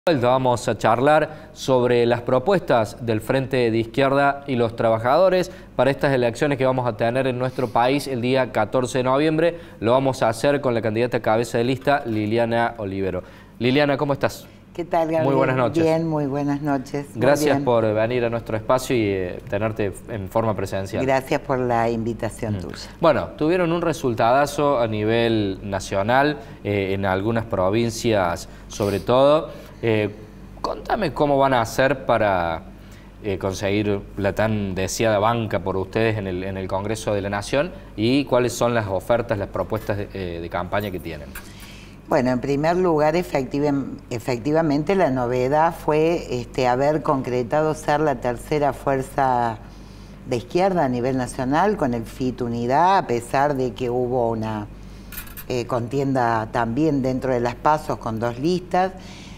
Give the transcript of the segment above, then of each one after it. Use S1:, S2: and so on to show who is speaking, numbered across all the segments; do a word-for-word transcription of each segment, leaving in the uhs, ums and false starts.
S1: Vamos a charlar sobre las propuestas del Frente de Izquierda y los Trabajadores para estas elecciones que vamos a tener en nuestro país el día catorce de noviembre. Lo vamos a hacer con la candidata a cabeza de lista, Liliana Olivero. Liliana, ¿cómo estás?
S2: ¿Qué tal, Gabriel?
S1: Muy buenas noches.
S2: Bien, muy buenas noches.
S1: Gracias por venir a nuestro espacio y eh, tenerte en forma presencial.
S2: Gracias por la invitación mm. tuya.
S1: Bueno, tuvieron un resultadazo a nivel nacional, eh, en algunas provincias sobre todo. Eh, contame cómo van a hacer para eh, conseguir la tan deseada banca por ustedes en el, en el Congreso de la Nación y cuáles son las ofertas, las propuestas de, eh, de campaña que tienen.
S2: Bueno, en primer lugar, efectiva, efectivamente la novedad fue este, haber concretado ser la tercera fuerza de izquierda a nivel nacional con el F I T Unidad, a pesar de que hubo una eh, contienda también dentro de las PASO con dos listas.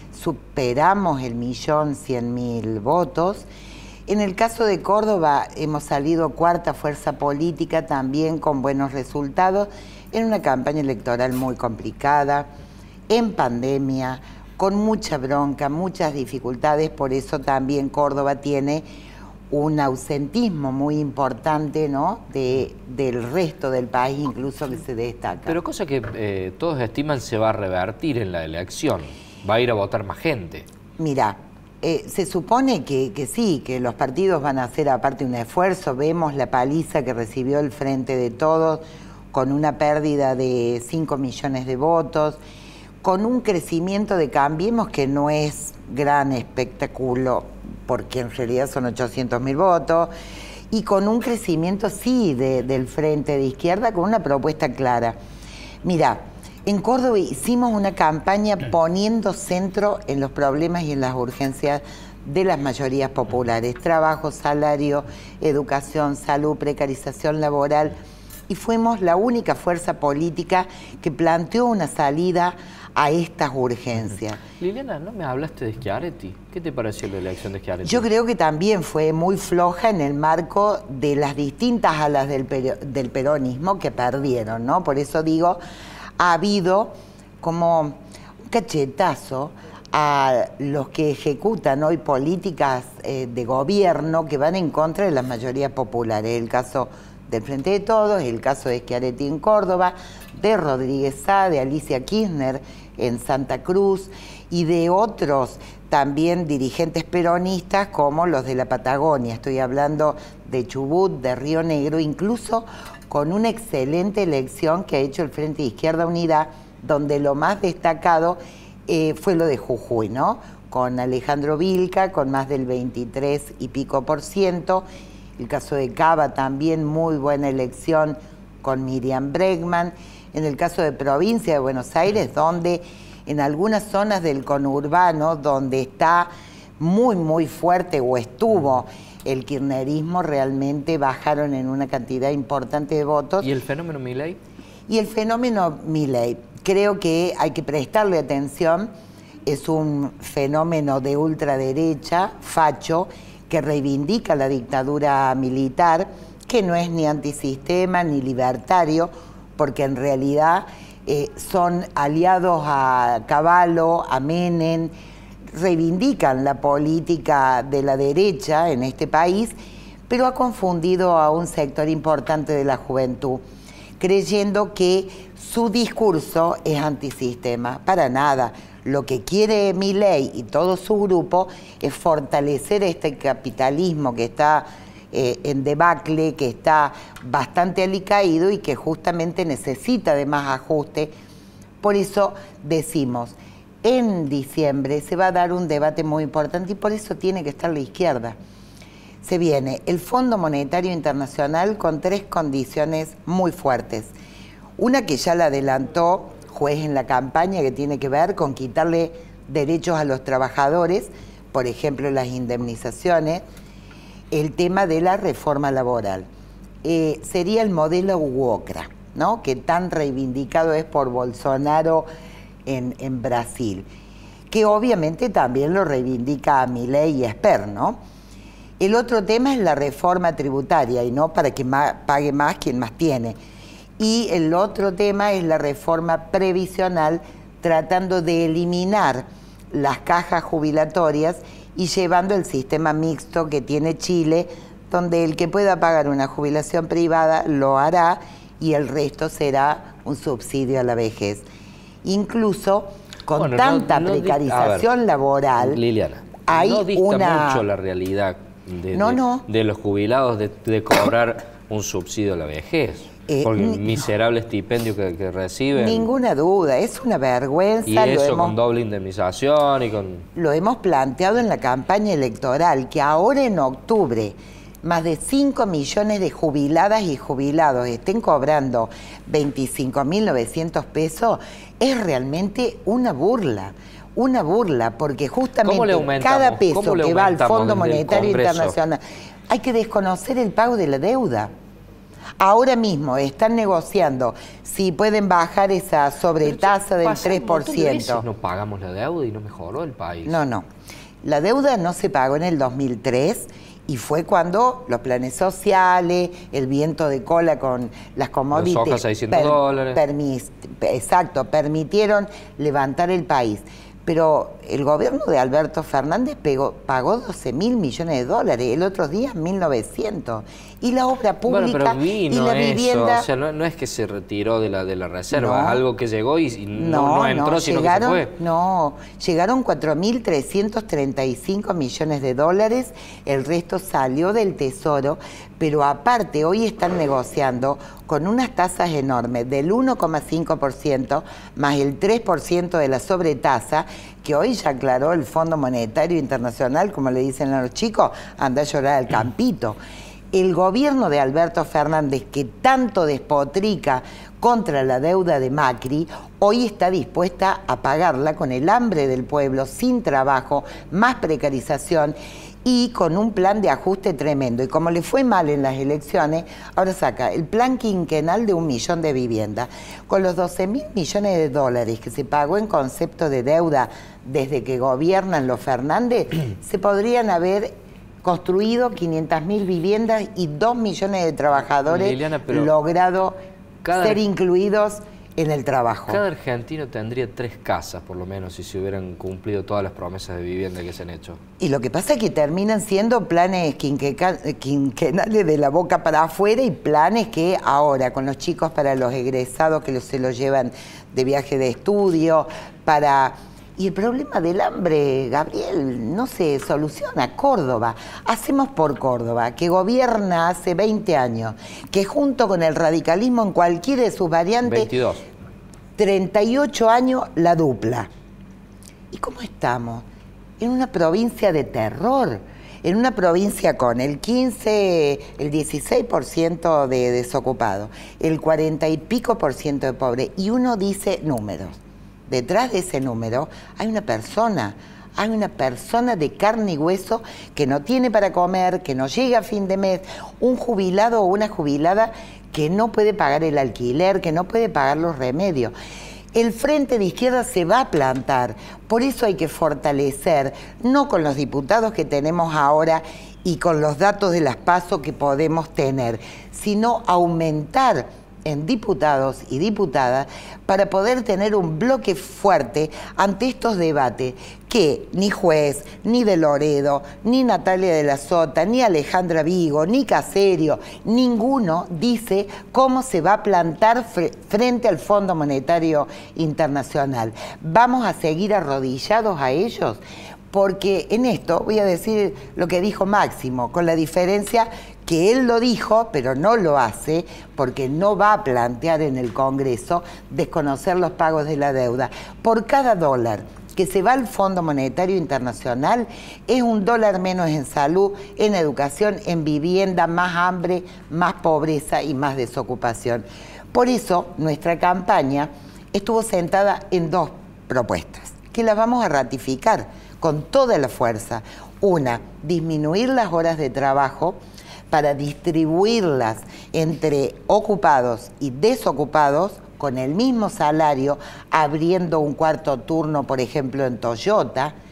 S2: Superamos el millón cien mil votos. En el caso de Córdoba hemos salido cuarta fuerza política también con buenos resultados en una campaña electoral muy complicada, en pandemia, con mucha bronca, muchas dificultades, por eso también Córdoba tiene un ausentismo muy importante, ¿no?, de, del resto del país, incluso que se destaca.
S1: Pero cosa que eh, todos estiman se va a revertir en la elección. ¿Va a ir a votar más gente?
S2: Mira, eh, se supone que, que sí, que los partidos van a hacer aparte un esfuerzo. Vemos la paliza que recibió el Frente de Todos con una pérdida de cinco millones de votos, con un crecimiento de Cambiemos que no es gran espectáculo, porque en realidad son ochocientos mil votos, y con un crecimiento sí de, del Frente de Izquierda con una propuesta clara. Mira, en Córdoba hicimos una campaña poniendo centro en los problemas y en las urgencias de las mayorías populares. Trabajo, salario, educación, salud, precarización laboral. Y fuimos la única fuerza política que planteó una salida a estas urgencias.
S1: Liliana, ¿no me hablaste de Schiaretti? ¿Qué te pareció la elección de Schiaretti?
S2: Yo creo que también fue muy floja en el marco de las distintas alas del, del peronismo que perdieron, ¿no? Por eso digo, ha habido como un cachetazo a los que ejecutan hoy políticas eh, de gobierno que van en contra de las mayorías populares. El caso del Frente de Todos, el caso de Schiaretti en Córdoba, de Rodríguez Sá, de Alicia Kirchner en Santa Cruz y de otros también dirigentes peronistas como los de la Patagonia. Estoy hablando de Chubut, de Río Negro, incluso con una excelente elección que ha hecho el Frente de Izquierda Unidad, donde lo más destacado eh, fue lo de Jujuy, ¿no? Con Alejandro Vilca, con más del veintitrés y pico por ciento. El caso de Cava también, muy buena elección con Miriam Bregman. En el caso de provincia de Buenos Aires, donde en algunas zonas del conurbano, donde está muy, muy fuerte o estuvo el kirchnerismo, realmente bajaron en una cantidad importante de votos.
S1: ¿Y el fenómeno Milei?
S2: Y el fenómeno Milei, creo que hay que prestarle atención. Es un fenómeno de ultraderecha, facho, que reivindica la dictadura militar, que no es ni antisistema ni libertario, porque en realidad eh, son aliados a Cavallo, a Menem, reivindican la política de la derecha en este país, pero ha confundido a un sector importante de la juventud, creyendo que su discurso es antisistema. Para nada. Lo que quiere Milei y todo su grupo es fortalecer este capitalismo que está eh, en debacle, que está bastante alicaído y que justamente necesita de más ajuste. Por eso decimos, en diciembre se va a dar un debate muy importante y por eso tiene que estar la izquierda. Se viene el Fondo Monetario Internacional con tres condiciones muy fuertes. Una que ya la adelantó juez en la campaña, que tiene que ver con quitarle derechos a los trabajadores, por ejemplo las indemnizaciones, el tema de la reforma laboral. Eh, sería el modelo UOCRA, ¿no?, que tan reivindicado es por Bolsonaro en, en Brasil, que obviamente también lo reivindica a Milei y Esper, ¿no? El otro tema es la reforma tributaria, y no para que más, pague más quien más tiene. Y el otro tema es la reforma previsional, tratando de eliminar las cajas jubilatorias y llevando el sistema mixto que tiene Chile, donde el que pueda pagar una jubilación privada lo hará y el resto será un subsidio a la vejez. Incluso con bueno, tanta no, no precarización ver, laboral,
S1: Liliana,
S2: hay
S1: no dista
S2: una...
S1: mucho la realidad de,
S2: no,
S1: de,
S2: no.
S1: de los jubilados de, de cobrar un subsidio a la vejez. Eh, por el miserable no. estipendio que, que reciben.
S2: Ninguna duda, es una vergüenza.
S1: Y eso
S2: lo hemos,
S1: con doble indemnización y con...
S2: Lo hemos planteado en la campaña electoral, que ahora en octubre más de cinco millones de jubiladas y jubilados estén cobrando veinticinco mil novecientos pesos, es realmente una burla. Una burla, porque justamente cada peso que va al Fondo Monetario Internacional, hay que desconocer el pago de la deuda. Ahora mismo están negociando si pueden bajar esa sobretasa del tres por ciento.
S1: No pagamos la deuda y no mejoró el país.
S2: No, no. La deuda no se pagó en el dos mil tres y fue cuando los planes sociales, el viento de cola con las commodities...
S1: Los hojas seiscientos dólares.
S2: Permis, exacto, permitieron levantar el país. Pero el gobierno de Alberto Fernández pegó, pagó doce mil millones de dólares, el otro día mil novecientos. Y la obra pública
S1: bueno, pero vino
S2: y la
S1: eso.
S2: vivienda...
S1: O sea, no, no es que se retiró de la, de la reserva,
S2: no,
S1: algo que llegó y, y no,
S2: no,
S1: no entró,
S2: no,
S1: sino
S2: llegaron,
S1: que se fue.
S2: No, llegaron cuatro mil trescientos treinta y cinco millones de dólares, el resto salió del Tesoro, pero aparte hoy están negociando con unas tasas enormes del uno coma cinco por ciento más el tres por ciento de la sobretasa, que hoy ya aclaró el Fondo Monetario Internacional, como le dicen a los chicos, anda a llorar al campito. El gobierno de Alberto Fernández, que tanto despotrica contra la deuda de Macri, hoy está dispuesta a pagarla con el hambre del pueblo, sin trabajo, más precarización y con un plan de ajuste tremendo. Y como le fue mal en las elecciones, ahora saca el plan quinquenal de un millón de viviendas. Con los doce mil millones de dólares que se pagó en concepto de deuda desde que gobiernan los Fernández, se podrían haber construido quinientas mil viviendas y dos millones de trabajadores Liliana, logrado cada, ser incluidos en el trabajo.
S1: Cada argentino tendría tres casas, por lo menos, si se hubieran cumplido todas las promesas de vivienda que se han hecho.
S2: Y lo que pasa es que terminan siendo planes quinquenales de la boca para afuera y planes que ahora, con los chicos para los egresados que se los llevan de viaje de estudio, para... Y el problema del hambre, Gabriel, no se soluciona. Córdoba, hacemos por Córdoba, que gobierna hace veinte años, que junto con el radicalismo en cualquiera de sus variantes...
S1: veintidós.
S2: treinta y ocho años la dupla. ¿Y cómo estamos? En una provincia de terror, en una provincia con el quince, el dieciséis por ciento de desocupados, el cuarenta y pico por ciento de pobres, y uno dice números. Detrás de ese número hay una persona, hay una persona de carne y hueso que no tiene para comer, que no llega a fin de mes, un jubilado o una jubilada que no puede pagar el alquiler, que no puede pagar los remedios. El Frente de Izquierda se va a plantar, por eso hay que fortalecer, no con los diputados que tenemos ahora y con los datos de las PASO que podemos tener, sino aumentar en diputados y diputadas para poder tener un bloque fuerte ante estos debates que ni Juez, ni De Loredo, ni Natalia de la Sota, ni Alejandra Vigo, ni Caserio, ninguno dice cómo se va a plantar frente al Fondo Monetario Internacional. ¿Vamos a seguir arrodillados a ellos? Porque en esto voy a decir lo que dijo Máximo, con la diferencia que él lo dijo, pero no lo hace, porque no va a plantear en el Congreso desconocer los pagos de la deuda. Por cada dólar que se va al Fondo Monetario Internacional, es un dólar menos en salud, en educación, en vivienda, más hambre, más pobreza y más desocupación. Por eso, nuestra campaña estuvo sentada en dos propuestas, que las vamos a ratificar con toda la fuerza. Una, disminuir las horas de trabajo para distribuirlas entre ocupados y desocupados con el mismo salario, abriendo un cuarto turno, por ejemplo, en Toyota,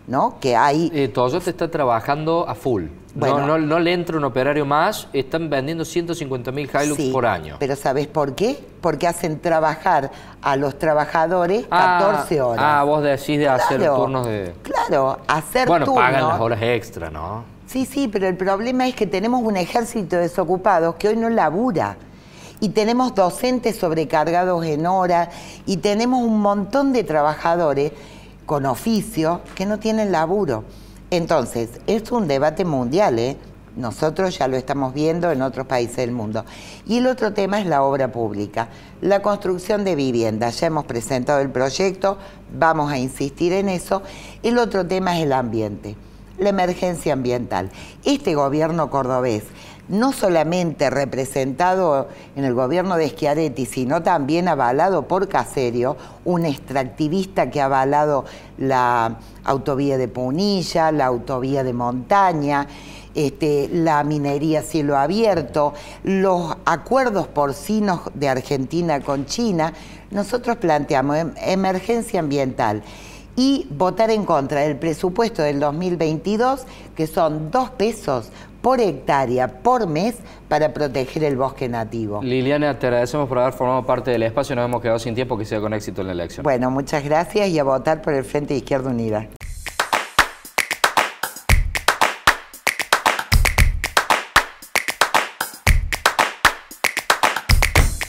S2: ¿no? Que hay...
S1: Eh, Toyota está trabajando a full.
S2: Bueno,
S1: no, no, no le entra un operario más, están vendiendo ciento cincuenta mil Hilux
S2: sí,
S1: por año.
S2: Pero ¿sabés por qué? Porque hacen trabajar a los trabajadores catorce
S1: ah,
S2: horas.
S1: Ah, vos decís de
S2: claro,
S1: hacer turnos de...
S2: Claro, hacer
S1: bueno,
S2: turnos...
S1: Bueno, pagan las horas extra, ¿no?
S2: Sí, sí, pero el problema es que tenemos un ejército de desocupados que hoy no labura. Y tenemos docentes sobrecargados en horas y tenemos un montón de trabajadores con oficio que no tienen laburo. Entonces, es un debate mundial, ¿eh? Nosotros ya lo estamos viendo en otros países del mundo. Y el otro tema es la obra pública, la construcción de viviendas. Ya hemos presentado el proyecto, vamos a insistir en eso. El otro tema es el ambiente, la emergencia ambiental. Este gobierno cordobés, no solamente representado en el gobierno de Schiaretti, sino también avalado por Caserio, un extractivista que ha avalado la autovía de Punilla, la autovía de montaña, este, la minería a cielo abierto, los acuerdos porcinos de Argentina con China. Nosotros planteamos em- emergencia ambiental y votar en contra del presupuesto del dos mil veintidós, que son dos pesos por hectárea por mes para proteger el bosque nativo.
S1: Liliana, te agradecemos por haber formado parte del espacio. Nos hemos quedado sin tiempo, que sea con éxito en la elección.
S2: Bueno, muchas gracias y a votar por el Frente de Izquierda Unida.